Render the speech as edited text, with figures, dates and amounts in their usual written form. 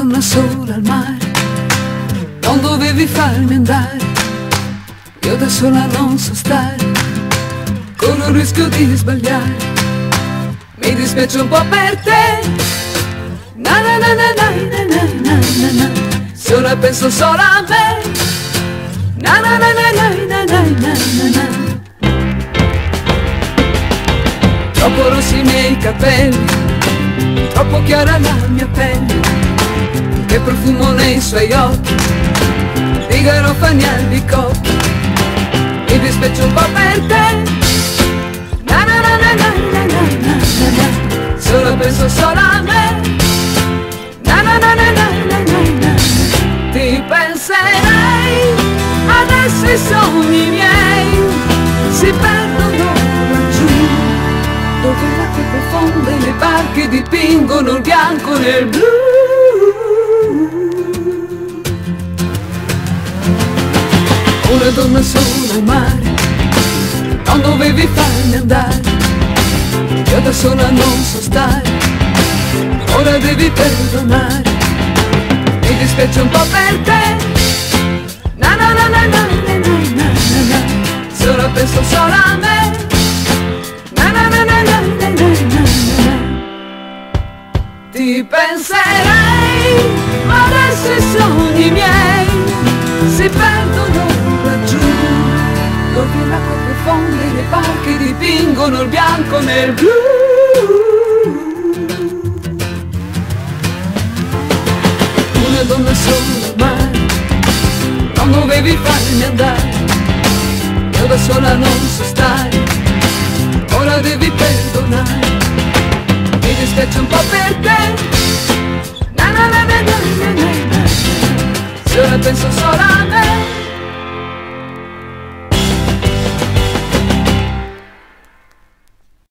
donna sola al mare, non dovevi farmi andare, io da sola non so stare, con il rischio di sbagliare, mi dispiace un po' per te, na na na na na na na na na na, se ora penso solo a me, na na na na na na na na na na. Troppo rossi i miei capelli, troppo chiara la mia pelle, che profumo nei suoi occhi, di garofani albicocchi, mi dispiace un po' per te, na na na na na na na na na, solo penso solo a me, na na na na na na na na, ti penserei, adesso i sogni miei si perdono laggiù, dove l'acqua è profonda e le barche dipingono il bianco nel blu. Una donna sola al mare, non dovevi farmi andare, io da sola non so stare, ora devi perdonare, mi dispiace un po' per te, na na na na na na na na na, se ora penso solo a me, na na na na na na na na na, ti penserei, ma adesso i sogni miei si perdono laggiù, dove l'acqua profonda e le barche dipingono il bianco nel blu. Una donna sola al mare, non dovevi farmi andare, io da sola non so stare, ora devi perdonare, mi dispiace un po' per